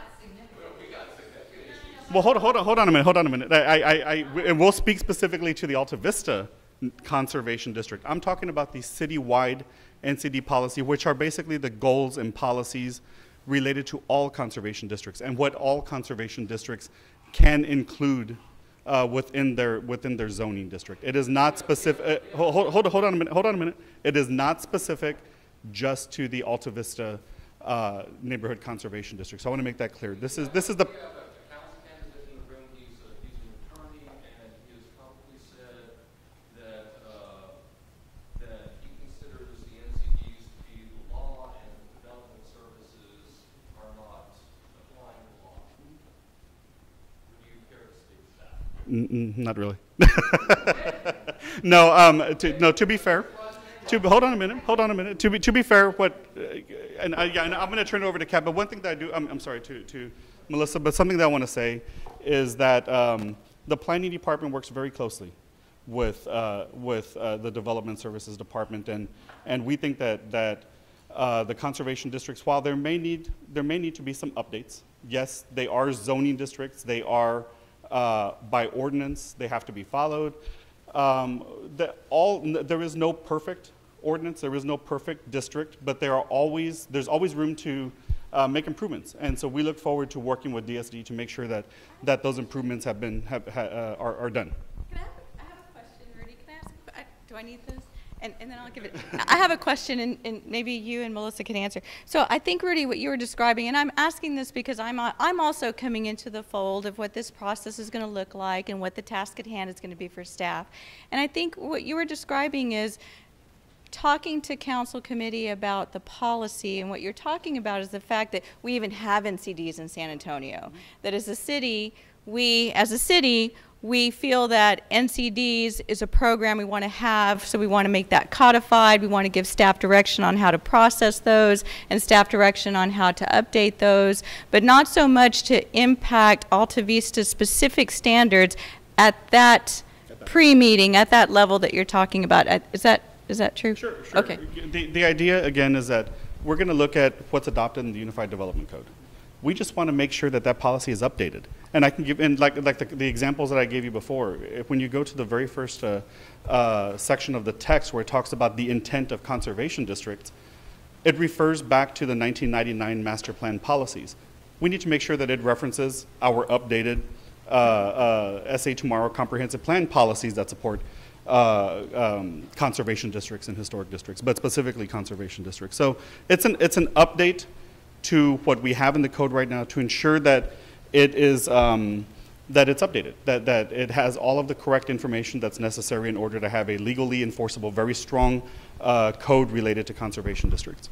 Well, hold on, hold on, hold on a minute, hold on a minute. I, I, I, and we'll speak specifically to the Alta Vista Conservation District. I'm talking about the citywide N C D policy, which are basically the goals and policies related to all conservation districts and what all conservation districts can include Uh, within their within their zoning district. It is not specific. Uh, hold, hold, hold on a minute. Hold on a minute. It is not specific just to the Alta Vista uh, neighborhood conservation district. So I want to make that clear. This is this is the. We have a council candidate in the room. He's, a, he's an attorney, and he has publicly said that uh, that he considers the N C Ds to be the law, and development services are not applying the law. Would you care to speak to that? Mm-mm, not really. no, um, to, no. To be fair, to hold on a minute. Hold on a minute. To be to be fair, what? Uh, and, uh, yeah, and I'm going to turn it over to Kat. But one thing that I do, I'm, I'm sorry to to Melissa, but something that I want to say is that um, the planning department works very closely with uh, with uh, the Development Services Department, and and we think that that uh, the conservation districts, while there may need there may need to be some updates. Yes, they are zoning districts. They are uh, by ordinance. They have to be followed. Um, the, all there is no perfect ordinance. There is no perfect district, but there are always there's always room to uh, make improvements. And so we look forward to working with D S D to make sure that that those improvements have been have, ha, uh, are, are done. Can I have, I have a question, Rudy. Can I ask? I, do I need this? And, and then I'll give it. I have a question, and, and maybe you and Melissa can answer. So I think, Rudy, what you were describing, and I'm asking this because I'm uh, I'm also coming into the fold of what this process is going to look like and what the task at hand is going to be for staff. And I think what you were describing is talking to council committee about the policy, and what you're talking about is the fact that we even have N C Ds in San Antonio. Mm-hmm. That as a city, we, as a city, we feel that N C Ds is a program we want to have, so we want to make that codified. We want to give staff direction on how to process those and staff direction on how to update those, but not so much to impact Alta Vista's specific standards at that pre-meeting, at that level that you're talking about. Is that Is that true? Sure, sure. Okay. The, the idea, again, is that we're going to look at what's adopted in the Unified Development Code. We just want to make sure that that policy is updated. And I can give, and like, like the, the examples that I gave you before, if, when you go to the very first uh, uh, section of the text where it talks about the intent of conservation districts, it refers back to the nineteen ninety-nine master plan policies. We need to make sure that it references our updated uh, uh, S A Tomorrow comprehensive plan policies that support Uh, um, conservation districts and historic districts, but specifically conservation districts. So it's an it's an update to what we have in the code right now to ensure that it is um, that it's updated, that that it has all of the correct information that's necessary in order to have a legally enforceable, very strong uh, code related to conservation districts.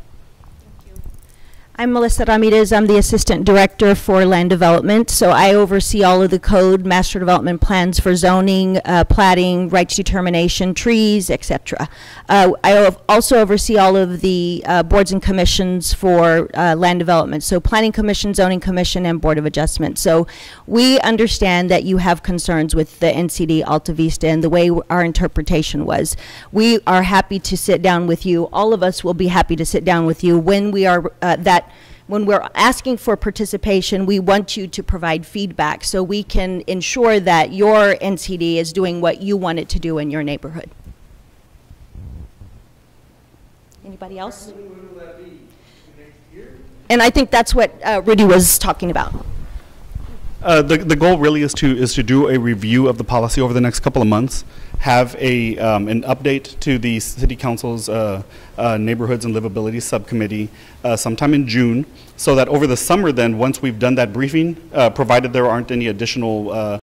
I'm Melissa Ramirez. I'm the Assistant Director for Land Development. So I oversee all of the code, master development plans for zoning, uh, platting, rights determination, trees, et cetera. Uh, I also oversee all of the uh, boards and commissions for uh, land development. So Planning Commission, Zoning Commission, and Board of Adjustment. So we understand that you have concerns with the N C D Alta Vista and the way our interpretation was. We are happy to sit down with you. All of us will be happy to sit down with you when we are uh, that when we're asking for participation. We want you to provide feedback so we can ensure that your N C D is doing what you want it to do in your neighborhood. Anybody else? When will that be? Next year? And I think that's what uh, Rudy was talking about. Uh, the, the goal really is to is to do a review of the policy over the next couple of months, have a um, an update to the City Council's uh, uh, Neighborhoods and Livability Subcommittee uh, sometime in June, so that over the summer then, once we've done that briefing, uh, provided there aren't any additional uh,